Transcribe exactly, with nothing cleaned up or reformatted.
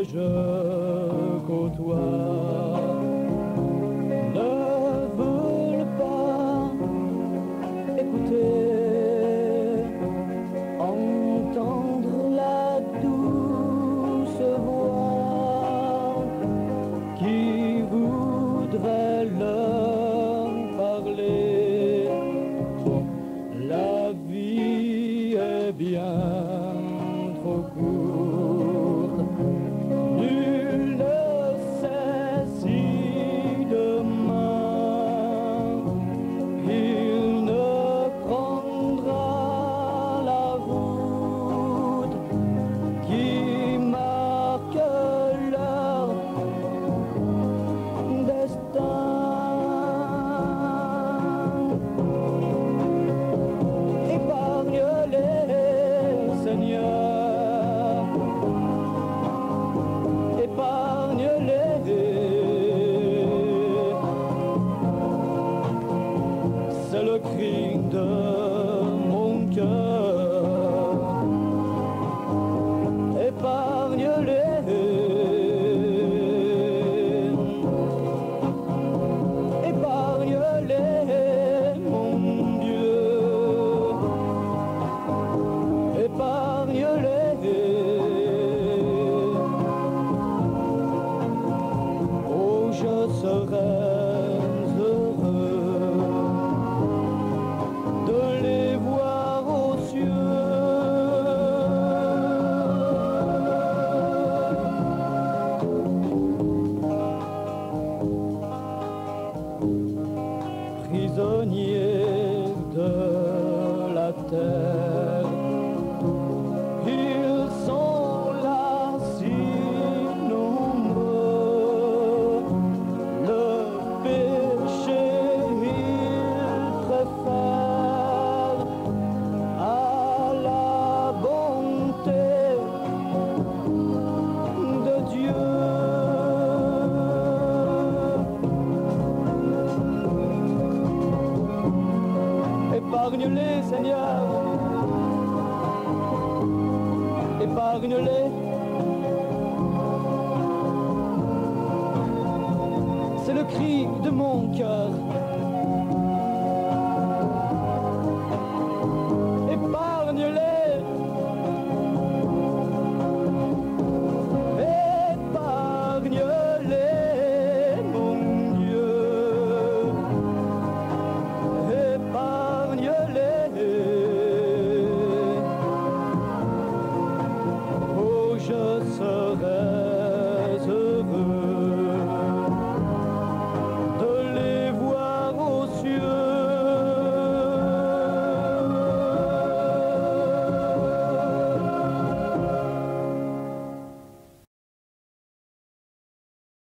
que je côtoie ne veulent pas écouter, entendre la douce voix qui voudrait leur parler. La vie est bien trop courte, nul ne sait si demain il ne prendra la route qui marque leur destin. Épargne-les, Seigneur, épargne-les. C'est le cri de mon cœur. Épargne-les, épargne-les, mon Dieu. Épargne-les. Oh, je serais heureux de les voir aux cieux. Prisonniers de la terre, ils sont là si nombreux. Le péché ils préfèrent à la bonté de Dieu. Épargne-les, Seigneur, épargne-les. C'est le cri de mon cœur.